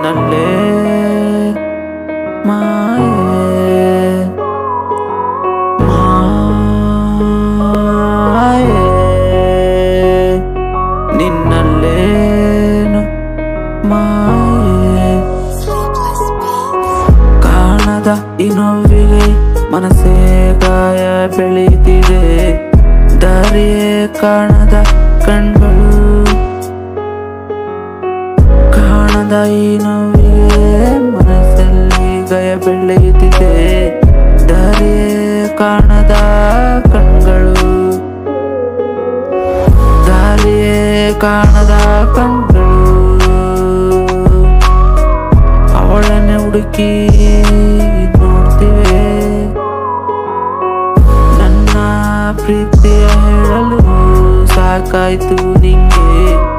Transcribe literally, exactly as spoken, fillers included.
ನಿನ್ನಲ್ಲೇ ಮಾಯೆ ಮಾಯೆ ನಿನ್ನಲ್ಲೇನು ಮಾಯೆ ಕಾಣದ ಈ ನೋವಿಗೆ ಮನಸ್ಸೇ ಗಾಯ ಬೆಳೆಯುತ್ತಿದೆ ದಾರಿಯೇ ಕಾಣದ ಕಣ್ಗಳು ಕಾಣದ ಈ ನೋವಿಗೆ ಮನಸ್ಸಲ್ಲಿ ಗಾಯ ಬೆಳೆಯುತ್ತಿದೆ ದಾರಿಯೇ ಕಾಣದ ಕಣ್ಗಳು ದಾರಿಯೇ ಕಾಣದ ಕಣ್ಗಳು ಅವಳನ್ನೇ ಹುಡುಕಿ ನೋಡ್ತಿವೆ ನನ್ನ ಪ್ರೀತಿಯ ಹೇಳಲು ಸಾಕಾಯ್ತು ನಿಂಗೆ